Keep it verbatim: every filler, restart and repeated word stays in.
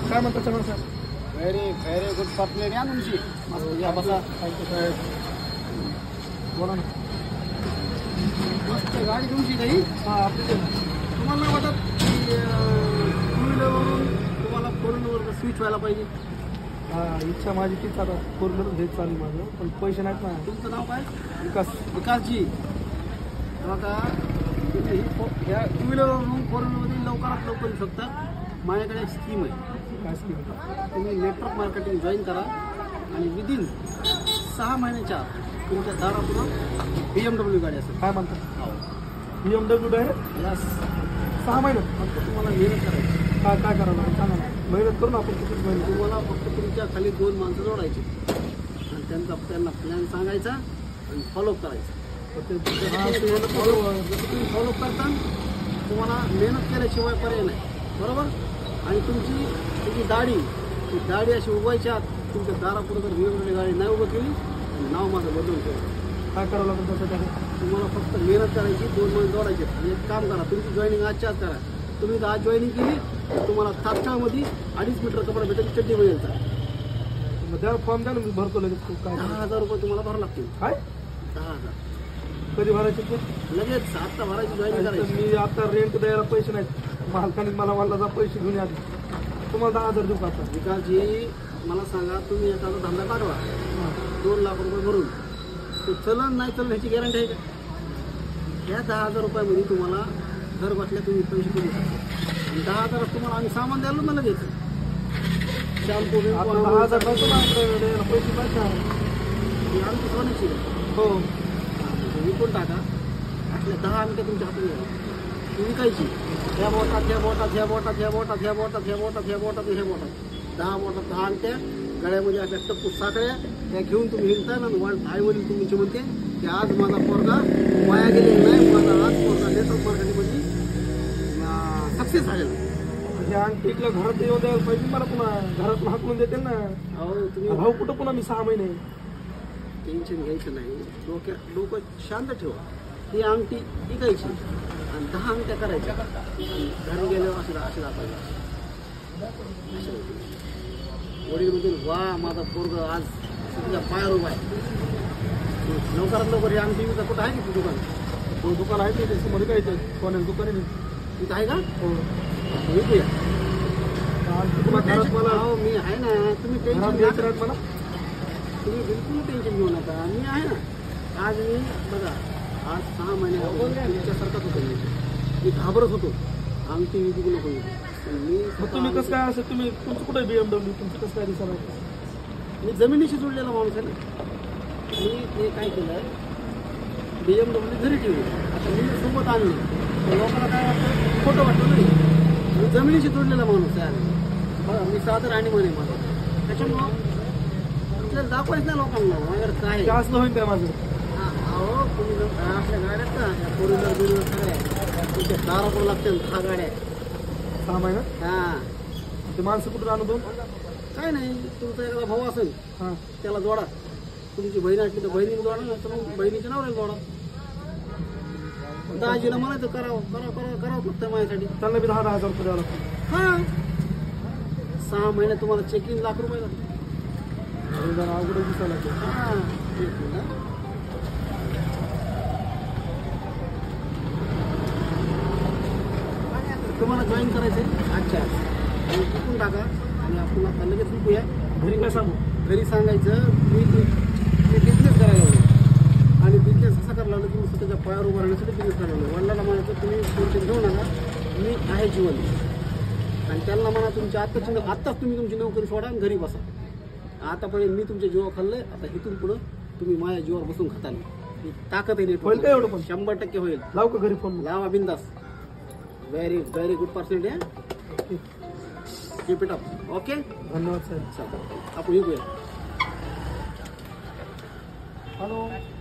काय म्हणता Chavan sir? Very very good personality आहे तुमची. मस्त या बसा. थँक्यू साहेब. बोला ना. मस्त गाडी तुमची काही. हां आपली तुम्हाला नाही वाटत की टू व्हीलरवरून तुम्हाला फोर व्हीलरवर स्विच व्हायला पाहिजे? हां इच्छा माझी तीच आता फोर व्हीलर घ्यायचं चालू माझं, पण पैसे नाहीत ना. तुमचं नाव काय? विकास. विकासजी. आता तुम्ही ह्या टू व्हीलरवरून फोर व्हीलरमध्ये लवकरात लवकर येऊ शकता. माझ्याकडे एक स्कीम आहे. काय स्कीम? तुम्ही नेटवर्क मार्केटिंग जॉईन करा आणि विदिन सहा महिन्याच्या आत तुमच्या दारापुढं बी एम डब्ल्यू गाडी असेल. काय म्हणता? बी एम डब्ल्यू डायरेक्ट यास सहा महिन्यात? फक्त तुम्हाला मेहनत करायची. काय काय करावं लागेल सांगा ना. मेहनत करू ना आपण किती महिने. तुम्हाला फक्त तुमच्या खाली दोन माणसं जोडायची आणि त्यांचा त्यांना प्लॅन सांगायचा आणि फॉलोअप करायचा. तुम्ही फॉलोअप करता तुम्हाला मेहनत केल्याशिवाय पर्याय नाही. बरोबर. आणि तुमची तुमची दाढी ती दाढी अशी उगवायच्या आत तुमच्या दारापुढं जर वेगवेगळी गाडी नाही उभं केली आणि नाव माझं बदलून ठेवा. काय करावं लागेल त्यासाठी? तुम्हाला फक्त मेहनत करायची, दोन महिने जोडायचे आणि एक काम करा. तुमची जॉईनिंग आजच्या आज करा. तुम्ही जर आज जॉईनिंग केली तर तुम्हाला तात्काळमध्ये अडीच मीटर कपडा भेटेल. चड्डी मिळेल. मग त्याला फॉर्म द्या ना, मी भरतो लगेच. काय दहा हजार रुपये तुम्हाला भरावं लागतील. काय दहा हजार कधी भरायचे ते? लगेच आत्ता भरायची जॉईनिंग करायची. मी आता रेंट द्यायला पैसे नाहीत. मालकाने मला म्हणला जा पैसे घेऊन या. तुम्हाला दहा हजार देऊ का आता? विकासजी मला सांगा, तुम्ही एखादा धंदा काढवा दोन लाख रुपये भरून, ते चलन नाही चलन ह्याची गॅरंटी आहे का? या दहा हजार रुपयामध्ये तुम्हाला घर बसल्या तुम्ही पैसे करू शकता. आणि दहा हजारात तुम्हाला आम्ही सामान द्यायला ना लगेच. शॅम्पू दहा हजार नव्हतं ना आपल्याकडे पैसे पाहिजे. आमची सोन्याची हो विकून टाका. आपल्या दहा अंक तुमच्या हातात घ्या. ती विकायची. ह्या बोटात ह्या बोटात ह्या बोटात ह्या बोटात ह्या बोटात ह्या बोटात ह्या बोटात ह्या बोटात दहा बोटात दहा अंगठ्या गळ्यामध्ये अशा टप्पू साखळ्या त्या घेऊन तुम्ही हिंडता ना. आई वडील तुमची म्हणते की आज माझा पोरगा वाया गेलेला नाही, माझा आज पोरगा नेटवर्क मार्केटिंगमध्ये सक्सेस झालेला. ह्या अंगठीला घरात येऊन द्यायला पाहिजे मला. पुन्हा घरात हाकलून देते ना. अहो तुम्ही भाऊ कुठं पुन्हा मी सहा महिने. टेन्शन घ्यायचं नाही. डोक्या डोकं शांत ठेवा. ही अंगठी विकायची आणि दहा अंगठ्या करायच्या आणि घरी गेल्यावर असे असे दाखवायचे. वडील म्हणतील वा माझा पोरग आज तुझ्या पायावर उभा आहे. लवकरात लवकर हे अंगठी विका. कुठं आहे की दुकान? हो दुकान आहे ते समोर काय ते कोणाचं दुकान आहे तिथं आहे का? हो विकूया. पुन्हा घरात मला हो मी आहे ना. तुम्ही टेन्शन घरात नका. द्यायचं मला. तुम्ही बिलकुल टेन्शन घेऊ नका. मी आहे ना. आज मी बघा आज सहा महिन्यापासून तुमच्यासारखाच होतो. मी मी घाबरत होतो अंगठी विकू नको. मी मग तुम्ही कसं काय असं तुम्ही तुमचं कुठे बी एम डब्ल्यू तुमचं कसं काय दिसायला? मी जमिनीशी जोडलेला माणूस आहे ना. मी ते काय केलं बी एम डब्ल्यू घरी ठेवली. आता मी सोबत आणली तर लोकांना काय वाटतं खोटं वाटतं नाही. मी जमिनीशी जोडलेला माणूस आहे. बघा मी साधं राहणीमान आहे माझं. त्याच्यामुळं आपल्याला दाखवायचं नाही लोकांना माझ्याकडे काय ते असलं होईल काय माझं? अहो तुम्ही आपल्या गाड्यात ना त्या फोर व्हीलर बिलर सगळ्या तुमच्या दाराकडून लागतील दहा गाड्या. सहा महिन्यात? हां ते माणसं कुठून आणू दोन? काय नाही. तुमचा एखादा भाऊ असेल हां त्याला जोडा. तुमची बहीण असली तर बहिणीने जोडा ना. तर मग बहिणीच्या नावाने जोडा. दाजीला म्हणायचं करावं करा करा करावं फक्त माझ्यासाठी. त्यांना बी दहा दहा हजार रुपये द्यावं लागतं. हां सहा महिने तुम्हाला चेक इन लाख रुपये लागतात. जरा अवघड दिसायला लागतं. हां एक मिनिट. तुम्हाला जॉईन करायचं आहे आजच्या आज आणि विकून टाका आणि आपण आता लगेच विकूया. घरी काय सांगू? घरी सांगायचं मी मी बिझनेस करायला लागलो आणि बिझनेस असा करायला लागलो की मी स्वतःच्या पायावर उभं राहण्यासाठी बिझनेस करायला लागलो. वडिलांना म्हणायचं तुम्ही टेन्शन घेऊ नका, मी आहे जीवन. आणि त्यांना म्हणा तुमच्या आत्ताची आत्ताच तुम्ही तुमची नोकरी सोडा आणि घरी बसा. आतापर्यंत मी तुमच्या जीवा खाल्लंय. आता इथून पुढं तुम्ही माझ्या जीवावर बसून खाता नाही. ताकद आहे होईल का एवढं पण? शंभर टक्के होईल. लाव का घरी फोन? लावा बिंदास. Very very good percent. Keep it up. Okay धन्यवाद साहेब. चला आपण येऊया. हॅलो